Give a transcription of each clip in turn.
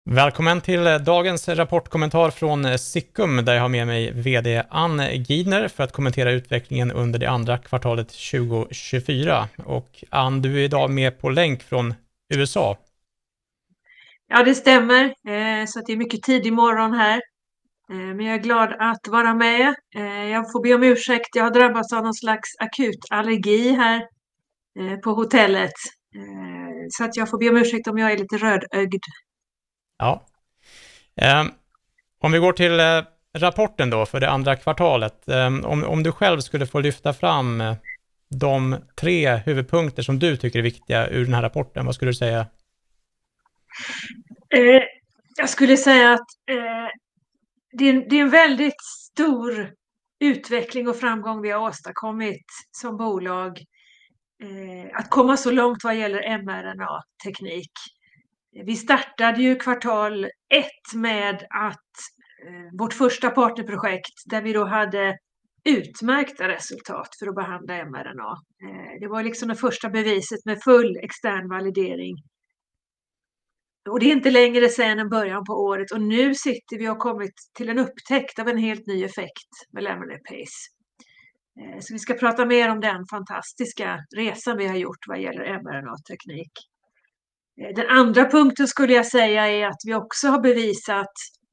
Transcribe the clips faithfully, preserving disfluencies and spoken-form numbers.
Välkommen till dagens rapportkommentar från Sickum där jag har med mig vd Ann Gidner för att kommentera utvecklingen under det andra kvartalet tjugo tjugofyra. Och Ann, du är idag med på länk från U S A. Ja, det stämmer. Eh, så att det är mycket tidig morgon här. Eh, men jag är glad att vara med. Eh, jag får be om ursäkt. Jag har drabbats av någon slags akut allergi här eh, på hotellet. Eh, så att jag får be om ursäkt om jag är lite rödögd. Ja. Eh, om vi går till eh, rapporten då för det andra kvartalet. Eh, om, om du själv skulle få lyfta fram eh, de tre huvudpunkter som du tycker är viktiga ur den här rapporten, vad skulle du säga? Eh, jag skulle säga att eh, det, är, det är en väldigt stor utveckling och framgång vi har åstadkommit som bolag. Eh, att komma så långt vad gäller mRNA-teknik. Vi startade ju kvartal ett med att eh, vårt första partnerprojekt där vi då hade utmärkta resultat för att behandla mRNA. Eh, det var liksom det första beviset med full extern validering. Och det är inte längre sedan än början på året och nu sitter vi och har kommit till en upptäckt av en helt ny effekt med Lemonade-Pace. Eh, så vi ska prata mer om den fantastiska resan vi har gjort vad gäller mRNA-teknik. Den andra punkten skulle jag säga är att vi också har bevisat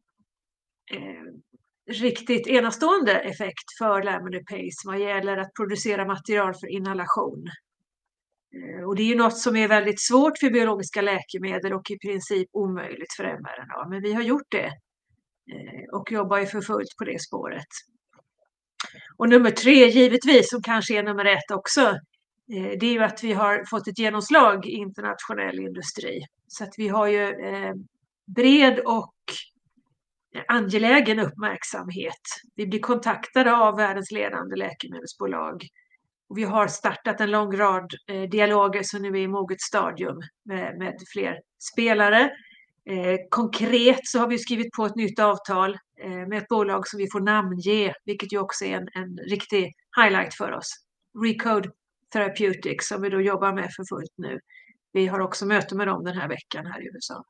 eh, riktigt enastående effekt för Lemonade-Pace vad gäller att producera material för inhalation. Eh, och det är ju något som är väldigt svårt för biologiska läkemedel och i princip omöjligt för mRNA. Men vi har gjort det eh, och jobbar ju för fullt på det spåret. Och nummer tre, givetvis, som kanske är nummer ett också, det är ju att vi har fått ett genomslag i internationell industri. Så att vi har ju eh, bred och angelägen uppmärksamhet. Vi blir kontaktade av världens ledande läkemedelsbolag. Och vi har startat en lång rad eh, dialoger som nu är i moget stadium med, med fler spelare. Eh, konkret så har vi skrivit på ett nytt avtal eh, med ett bolag som vi får namnge, vilket ju också är en, en riktig highlight för oss. Recode Therapeutics som vi då jobbar med för fullt nu. Vi har också möte med dem den här veckan här i U S A.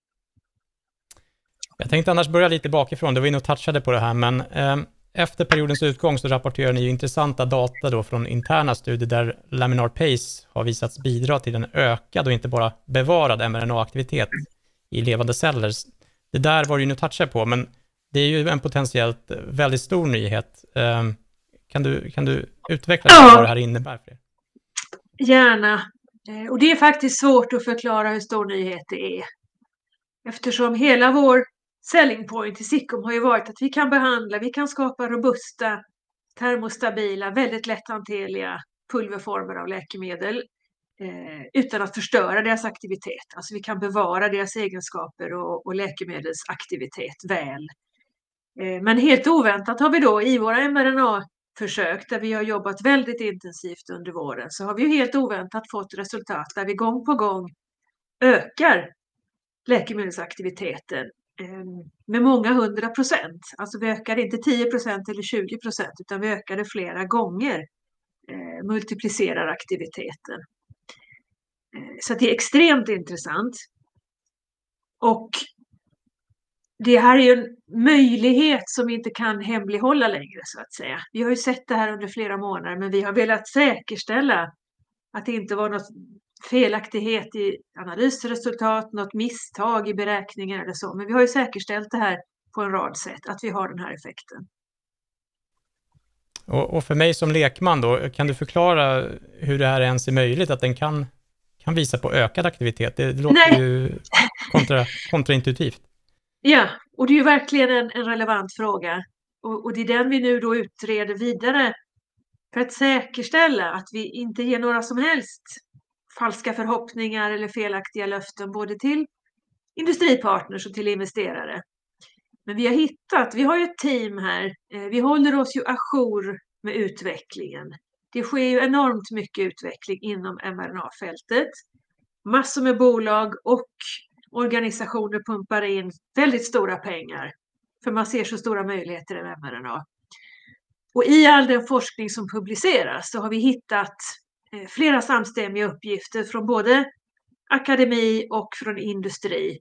Jag tänkte annars börja lite bakifrån, du var inne och touchade på det här, men eh, efter periodens utgång så rapporterar ni ju intressanta data då från interna studier där Laminar-Pace har visats bidra till en ökad och inte bara bevarad mRNA-aktivitet i levande celler. Det där var ju nu touchade på, men det är ju en potentiellt väldigt stor nyhet. Eh, kan du, kan du utveckla ja, vad det här innebär för er? Gärna. Och det är faktiskt svårt att förklara hur stor nyhet det är. Eftersom hela vår selling point i Sickum har ju varit att vi kan behandla, vi kan skapa robusta, termostabila, väldigt lätthanterliga pulverformer av läkemedel eh, utan att förstöra deras aktivitet. Alltså vi kan bevara deras egenskaper och, och läkemedelsaktivitet väl. Eh, men helt oväntat har vi då i våra mRNA-försök där vi har jobbat väldigt intensivt under våren så har vi ju helt oväntat fått resultat där vi gång på gång ökar läkemedelsaktiviteten med många hundra procent. Alltså vi ökade inte tio procent eller tjugo procent utan vi ökade flera gånger, eh, multiplicerar aktiviteten. Eh, så det är extremt intressant. Och det här är ju en möjlighet som vi inte kan hemlighålla längre så att säga. Vi har ju sett det här under flera månader men vi har velat säkerställa att det inte var något felaktighet i analysresultat, något misstag i beräkningar eller så. Men vi har ju säkerställt det här på en rad sätt, att vi har den här effekten. Och, och för mig som lekman då, kan du förklara hur det här ens är möjligt, att den kan, kan visa på ökad aktivitet? Det, det låter Nej. ju kontra, kontraintuitivt. Ja, och det är ju verkligen en, en relevant fråga. Och, och det är den vi nu då utreder vidare för att säkerställa att vi inte ger några som helst falska förhoppningar eller felaktiga löften både till industripartners och till investerare. Men vi har hittat, vi har ju ett team här, vi håller oss ju ajour med utvecklingen. Det sker ju enormt mycket utveckling inom mRNA-fältet. Massor med bolag och organisationer pumpar in väldigt stora pengar. För man ser så stora möjligheter i mRNA. Och i all den forskning som publiceras så har vi hittat flera samstämmiga uppgifter från både akademi och från industri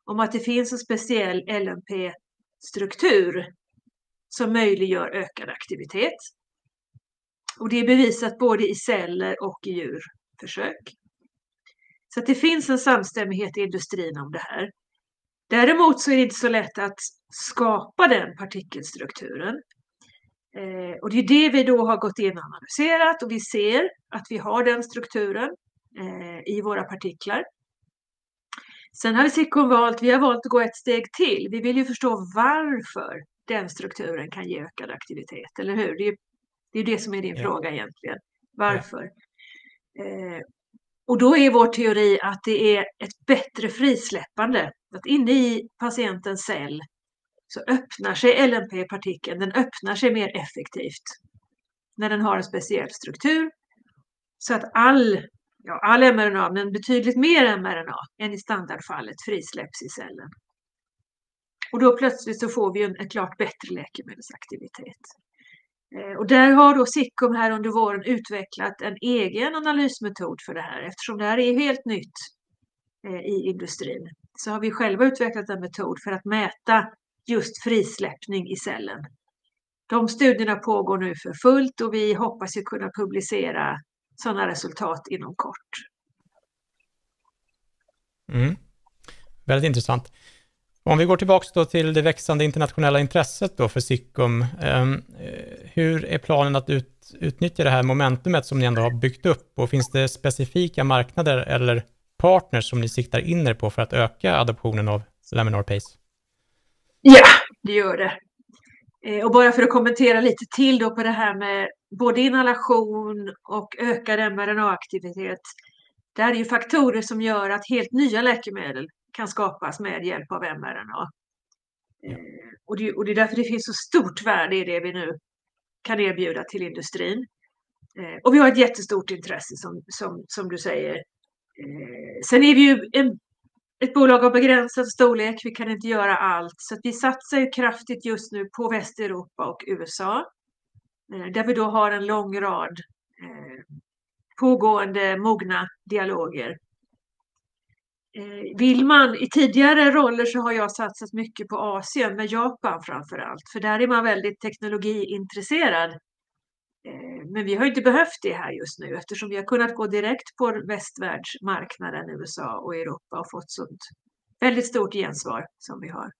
om att det finns en speciell L N P-struktur som möjliggör ökad aktivitet. Och det är bevisat både i celler och i djurförsök. Så att det finns en samstämmighet i industrin om det här. Däremot så är det inte så lätt att skapa den partikelstrukturen. Eh, och det är det vi då har gått in och analyserat, och vi ser att vi har den strukturen eh, i våra partiklar. Sen har vi Siccum valt, vi har valt att gå ett steg till. Vi vill ju förstå varför den strukturen kan ge ökad aktivitet, eller hur? Det är det, är det som är din Ja. fråga egentligen. Varför? Ja. Eh, och då är vår teori att det är ett bättre frisläppande. Att inne i patientens cell så öppnar sig L N P-partikeln, den öppnar sig mer effektivt när den har en speciell struktur. Så att all, ja, all mRNA, men betydligt mer mRNA än i standardfallet, frisläpps i cellen. Och då plötsligt så får vi en, en klart bättre läkemedelsaktivitet. Eh, och där har då Siccum här under våren utvecklat en egen analysmetod för det här. Eftersom det här är helt nytt eh, i industrin så har vi själva utvecklat en metod för att mäta just frisläppning i cellen. De studierna pågår nu för fullt och vi hoppas ju kunna publicera sådana resultat inom kort. Mm. Väldigt intressant. Om vi går tillbaka då till det växande internationella intresset då för Siccum, eh, hur är planen att ut, utnyttja det här momentumet som ni ändå har byggt upp, och finns det specifika marknader eller partners som ni siktar in er på för att öka adoptionen av Laminar Pace? Ja, det gör det. Eh, och bara för att kommentera lite till då på det här med både inhalation och ökad mRNA-aktivitet. Det här är ju faktorer som gör att helt nya läkemedel kan skapas med hjälp av mRNA. Eh, och, det, och det är därför det finns så stort värde i det vi nu kan erbjuda till industrin. Eh, och vi har ett jättestort intresse som, som, som du säger. Eh, sen är vi ju en, ett bolag av begränsad storlek, vi kan inte göra allt. Så att vi satsar ju kraftigt just nu på Västeuropa och U S A. Eh, där vi då har en lång rad eh, pågående mogna dialoger. Eh, vill man, i tidigare roller så har jag satsat mycket på Asien, med Japan framför allt. För där är man väldigt teknologiintresserad. Eh, men vi har inte behövt det här just nu eftersom vi har kunnat gå direkt på västvärldsmarknaden, U S A och Europa, och fått sånt väldigt stort gensvar som vi har.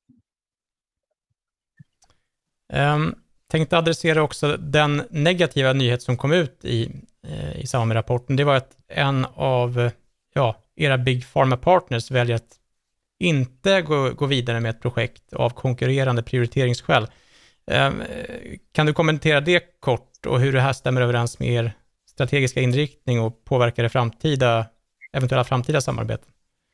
Um, tänkte adressera också den negativa nyhet som kom ut i, eh, i samband med rapporten. Det var att en av ja, era Big Pharma Partners väljer att inte gå, gå vidare med ett projekt av konkurrerande prioriteringsskäl. Um, kan du kommentera det kort och hur det här stämmer överens med er strategiska inriktning och påverkar det framtida, eventuella framtida samarbeten?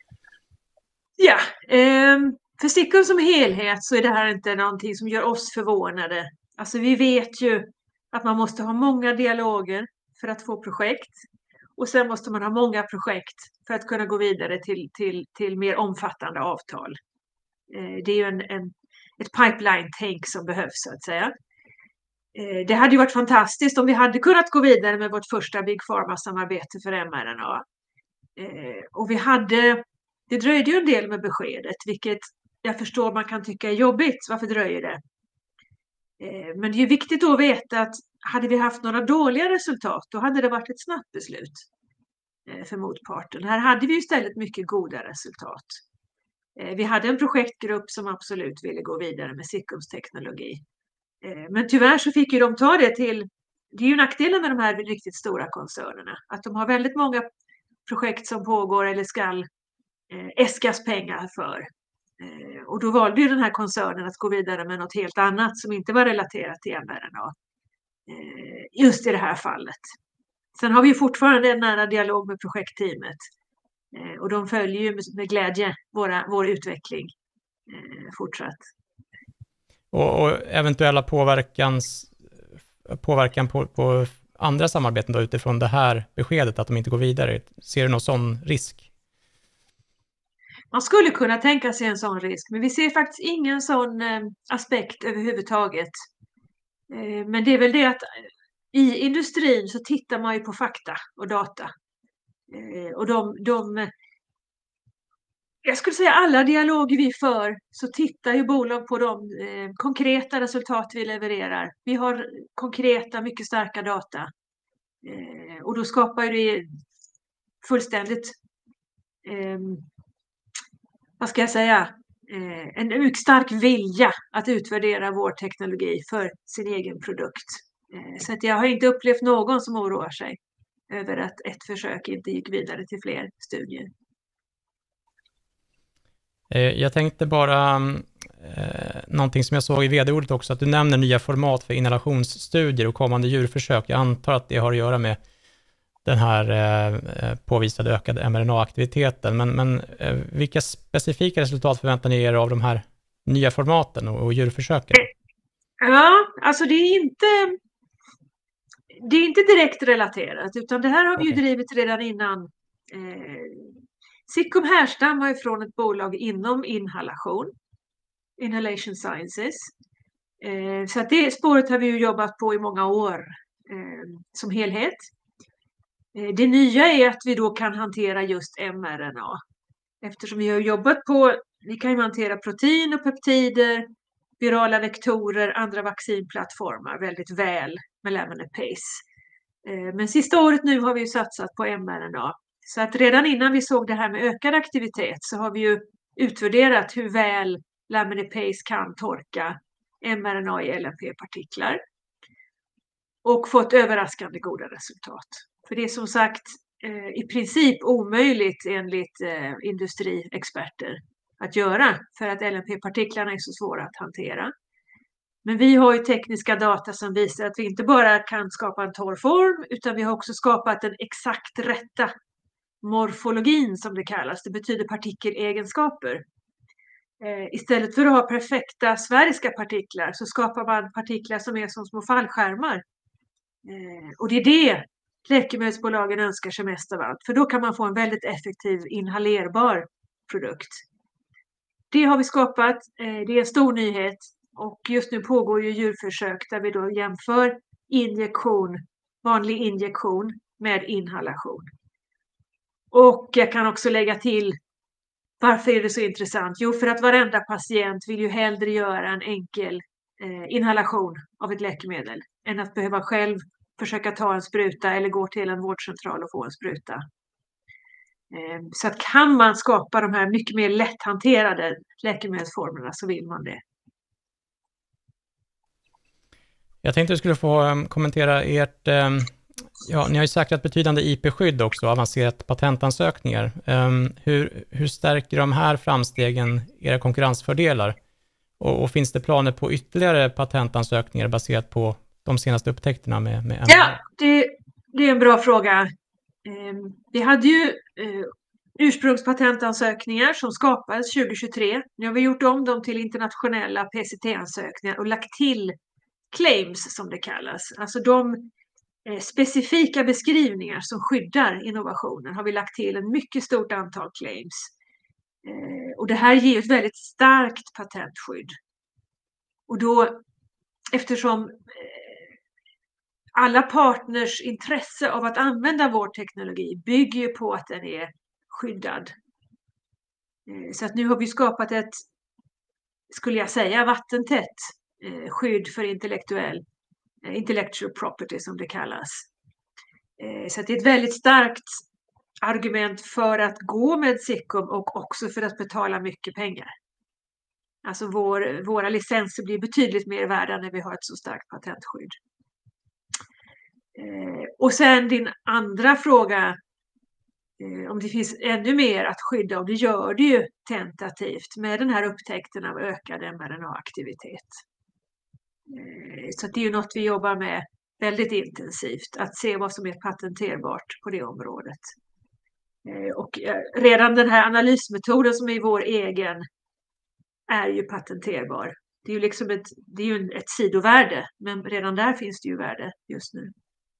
Ja, eh, för Siccum som helhet så är det här inte någonting som gör oss förvånade. Alltså vi vet ju att man måste ha många dialoger för att få projekt. Och sen måste man ha många projekt för att kunna gå vidare till, till, till mer omfattande avtal. Eh, det är ju en, en, ett pipeline-tänk som behövs så att säga. Eh, det hade ju varit fantastiskt om vi hade kunnat gå vidare med vårt första Big Pharma-samarbete för mRNA. Eh, och vi hade, det dröjde ju en del med beskedet, vilket jag förstår man kan tycka är jobbigt. Varför dröjer det? Eh, men det är ju viktigt att veta att hade vi haft några dåliga resultat, då hade det varit ett snabbt beslut eh, för motparten. Här hade vi istället mycket goda resultat. Eh, vi hade en projektgrupp som absolut ville gå vidare med Siccums teknologi. Eh, men tyvärr så fick ju de ta det till, det är ju nackdelen med de här riktigt stora koncernerna, att de har väldigt många projekt som pågår eller ska eh, äskas pengar för. Eh, och då valde ju den här koncernen att gå vidare med något helt annat som inte var relaterat till mRNA. Eh, just i det här fallet. Sen har vi ju fortfarande en nära dialog med projektteamet. Eh, och de följer ju med, med glädje våra, vår utveckling eh, fortsatt. Och, och eventuella påverkans, påverkan på, på andra samarbeten då utifrån det här beskedet att de inte går vidare. Ser du någon sån risk? Man skulle kunna tänka sig en sån risk, men vi ser faktiskt ingen sån eh, aspekt överhuvudtaget. Eh, men det är väl det att i industrin så tittar man ju på fakta och data. Eh, och de, de Jag skulle säga alla dialoger vi för så tittar ju bolag på de eh, konkreta resultat vi levererar. Vi har konkreta, mycket starka data. Eh, och då skapar ju det fullständigt, eh, vad ska jag säga, eh, en mycket stark vilja att utvärdera vår teknologi för sin egen produkt. Eh, så att jag har inte upplevt någon som oroar sig över att ett försök inte gick vidare till fler studier. Jag tänkte bara, eh, någonting som jag såg i vd-ordet också, att du nämner nya format för inhalationsstudier och kommande djurförsök. Jag antar att det har att göra med den här eh, påvisade ökade M R N A-aktiviteten. Men, men eh, vilka specifika resultat förväntar ni er av de här nya formaten och, och djurförsöken? Ja, alltså det är inte, det är inte direkt relaterat, utan det här har vi okay. ju drivit redan innan. Eh, Sickum härstammar från ett bolag inom inhalation, Inhalation Sciences. Eh, så att det spåret har vi ju jobbat på i många år eh, som helhet. Eh, det nya är att vi då kan hantera just mRNA. Eftersom vi har jobbat på, vi kan ju hantera protein och peptider, virala vektorer, andra vaccinplattformar väldigt väl med Laminar Pace. Eh, men sista året nu har vi ju satsat på mRNA. Så att redan innan vi såg det här med ökad aktivitet så har vi ju utvärderat hur väl Laminar Pace kan torka mRNA i L N P-partiklar och fått överraskande goda resultat. För det är som sagt eh, i princip omöjligt enligt eh, industriexperter att göra för att L N P-partiklarna är så svåra att hantera. Men vi har ju tekniska data som visar att vi inte bara kan skapa en torr form utan vi har också skapat den exakt rätta morfologin som det kallas, det betyder partikelegenskaper. Eh, istället för att ha perfekta sfäriska partiklar så skapar man partiklar som är som små fallskärmar. Eh, och det är det läkemedelsbolagen önskar sig mest av allt, för då kan man få en väldigt effektiv inhalerbar produkt. Det har vi skapat, eh, det är en stor nyhet och just nu pågår ju djurförsök där vi då jämför injektion, vanlig injektion med inhalation. Och jag kan också lägga till, varför är det så intressant? Jo, för att varenda patient vill ju hellre göra en enkel eh, inhalation av ett läkemedel än att behöva själv försöka ta en spruta eller gå till en vårdcentral och få en spruta. Eh, så att kan man skapa de här mycket mer lätthanterade läkemedelsformerna så vill man det. Jag tänkte att du skulle få um, kommentera ert... Um... Ja, ni har ju säkrat betydande I P-skydd också, avancerat patentansökningar. Um, hur, hur stärker de här framstegen era konkurrensfördelar? Och, och finns det planer på ytterligare patentansökningar baserat på de senaste upptäckterna med, med M R N A? Ja, det, det är en bra fråga. Um, vi hade ju uh, ursprungspatentansökningar som skapades tjugo tjugotre. Nu har vi gjort om dem till internationella P C T-ansökningar och lagt till claims som det kallas. Alltså de specifika beskrivningar som skyddar innovationen har vi lagt till en mycket stort antal claims. Eh, och det här ger ett väldigt starkt patentskydd. Och då, eftersom eh, alla partners intresse av att använda vår teknologi bygger ju på att den är skyddad. Eh, så att nu har vi skapat ett, skulle jag säga, vattentätt eh, skydd för intellektuell intellectual property som det kallas. Så det är ett väldigt starkt argument för att gå med Sickum och också för att betala mycket pengar. Alltså vår, våra licenser blir betydligt mer värda när vi har ett så starkt patentskydd. Och sen din andra fråga, om det finns ännu mer att skydda, och det gör det ju tentativt med den här upptäckten av ökad M R N A-aktivitet. Så det är ju något vi jobbar med väldigt intensivt, att se vad som är patenterbart på det området. Och redan den här analysmetoden som är vår egen är ju patenterbar. Det är ju liksom ett, det är ju ett sidovärde, men redan där finns det ju värde just nu.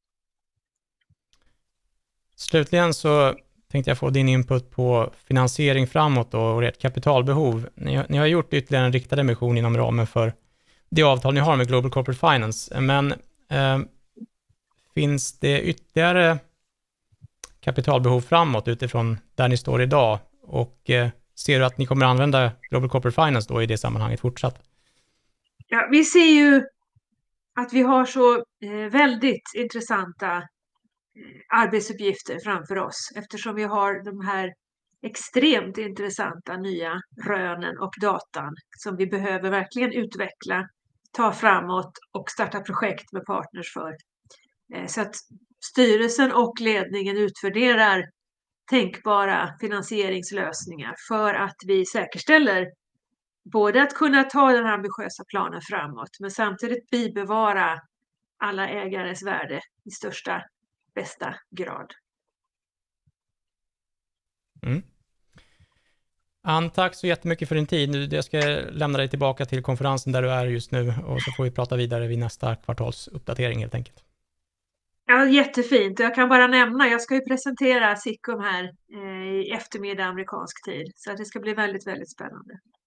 Slutligen så tänkte jag få din input på finansiering framåt och ert kapitalbehov. Ni, ni har gjort ytterligare en riktad emission inom ramen för det avtal ni har med Global Corporate Finance, men eh, finns det ytterligare kapitalbehov framåt utifrån där ni står idag? Och eh, ser du att ni kommer använda Global Corporate Finance då i det sammanhanget fortsatt? Ja, vi ser ju att vi har så eh, väldigt intressanta arbetsuppgifter framför oss eftersom vi har de här extremt intressanta nya rönen och datan som vi behöver verkligen utveckla, ta framåt och starta projekt med partners för. Så att styrelsen och ledningen utvärderar tänkbara finansieringslösningar för att vi säkerställer både att kunna ta den här ambitiösa planen framåt men samtidigt bibevara alla ägares värde i största bästa grad. Mm. Ann, tack så jättemycket för din tid. Jag ska lämna dig tillbaka till konferensen där du är just nu och så får vi prata vidare vid nästa kvartalsuppdatering helt enkelt. Ja, jättefint. Jag kan bara nämna, jag ska ju presentera Sickum här eh, i eftermiddag amerikansk tid. Så att det ska bli väldigt, väldigt spännande.